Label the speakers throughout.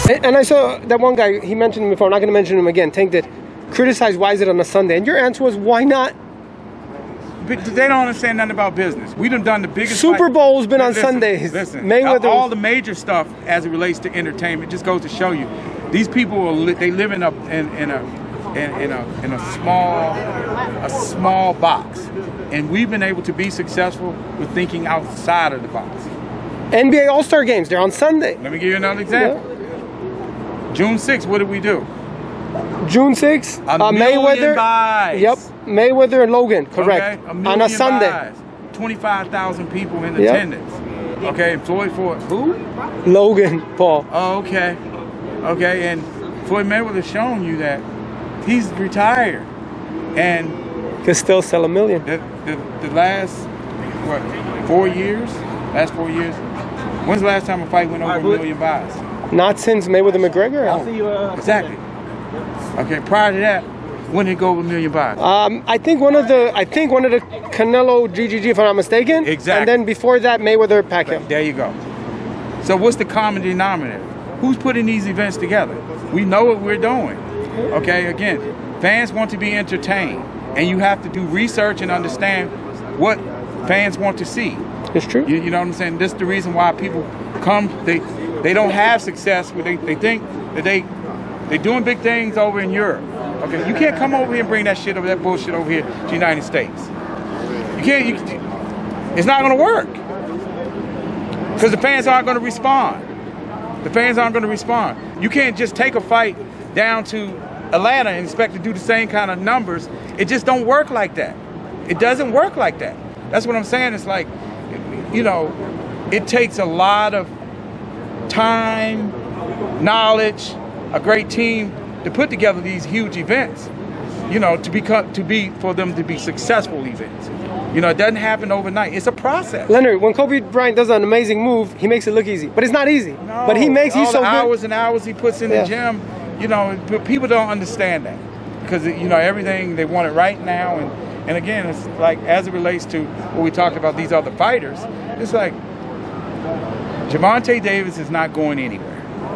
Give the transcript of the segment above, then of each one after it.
Speaker 1: And I saw that one guy, he mentioned him before, I'm not going to mention him again, Tank did, criticized why is it on a Sunday? And your answer was, why not?
Speaker 2: But they don't understand nothing about business. We done the biggest
Speaker 1: Super Bowl's been on Sundays.
Speaker 2: Listen,
Speaker 1: Mayweather
Speaker 2: all the major stuff as it relates to entertainment just goes to show you, these people they live in a small box, and we've been able to be successful with thinking outside of the box.
Speaker 1: NBA All-Star games, they're on Sunday.
Speaker 2: Let me give you another example. Yeah. June 6th, what did we do?
Speaker 1: June 6th, Mayweather.
Speaker 2: Buys.
Speaker 1: Yep, Mayweather and Logan, correct.
Speaker 2: Okay,
Speaker 1: on a Sunday.
Speaker 2: Buys. 25,000 people in attendance. Okay, Floyd for who?
Speaker 1: Logan Paul.
Speaker 2: Oh, okay. Okay, and Floyd Mayweather's showing you that he's retired, and
Speaker 1: can still sell $1 million.
Speaker 2: The last 4 years? Last 4 years. When's the last time a fight went over 1 million buys?
Speaker 1: Not since Mayweather McGregor.
Speaker 2: I'll see you. Exactly. Okay. Prior to that, when did it go over 1 million buys?
Speaker 1: I think one of the Canelo GGG, if I'm not mistaken.
Speaker 2: Exactly.
Speaker 1: And then before that, Mayweather Pacquiao.
Speaker 2: There you go. So what's the common denominator? Who's putting these events together? We know what we're doing. Okay. Again, fans want to be entertained, and you have to do research and understand what fans want to see.
Speaker 1: It's true.
Speaker 2: You know what I'm saying? This is the reason why people come. They don't have success. They think that they're doing big things over in Europe. Okay, you can't come over here and bring that bullshit over here to the United States. You can't. It's not going to work because the fans aren't going to respond. The fans aren't going to respond. You can't just take a fight down to Atlanta and expect to do the same kind of numbers. It just don't work like that. It doesn't work like that. That's what I'm saying. It's like, you know, it takes a lot of time, knowledge, a great team to put together these huge events, you know, for them to be successful events. You know, it doesn't happen overnight. It's a process.
Speaker 1: Leonard, when Kobe Bryant does an amazing move, he makes it look easy, but it's not easy.
Speaker 2: No,
Speaker 1: but he's so good.
Speaker 2: Hours and hours he puts in the gym, you know, but people don't understand that because, you know, everything, they want it right now. And again, it's like, as it relates to what we talked about, these other fighters, it's like, Gervonta Davis is not going anywhere.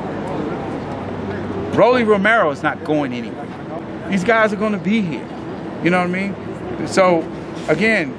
Speaker 2: Rolly Romero is not going anywhere. These guys are going to be here. You know what I mean? So, again,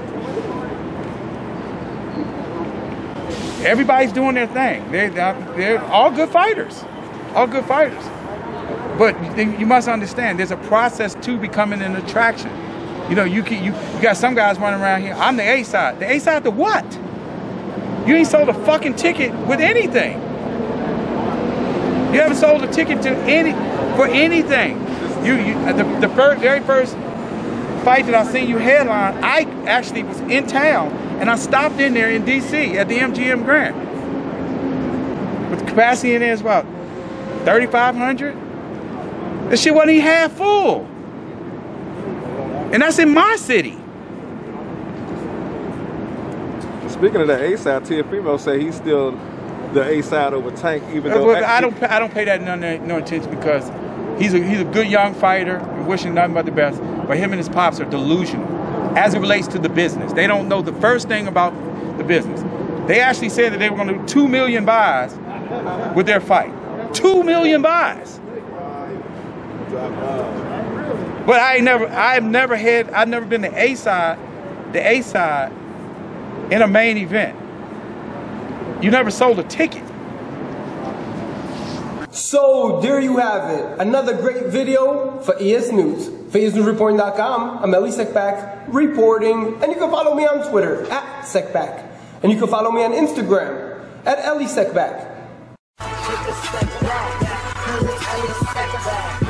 Speaker 2: everybody's doing their thing. They're all good fighters. All good fighters. But you must understand, there's a process to becoming an attraction. You know, you got some guys running around here. I'm the A side. The A side to what? You ain't sold a fucking ticket with anything. You haven't sold a ticket for anything. The very first fight that I seen you headline, I actually was in town and I stopped in there in DC at the MGM Grand. With the capacity in there is about 3,500. This shit wasn't even half full. And that's in my city.
Speaker 3: Speaking of the A side, Teofimo say he's still the A side over Tank, even though
Speaker 2: I don't pay that no attention because he's a good young fighter and wishing nothing but the best. But him and his pops are delusional as it relates to the business. They don't know the first thing about the business. They actually said that they were going to do 2 million buys with their fight. 2 million buys. But I've never been the A side in a main event. You never sold a ticket.
Speaker 1: So there you have it. Another great video for EsNews. For EsNewsReporting.com, I'm Elie Seckbach reporting, and you can follow me on Twitter @Seckbach, and you can follow me on Instagram @Elie Seckbach.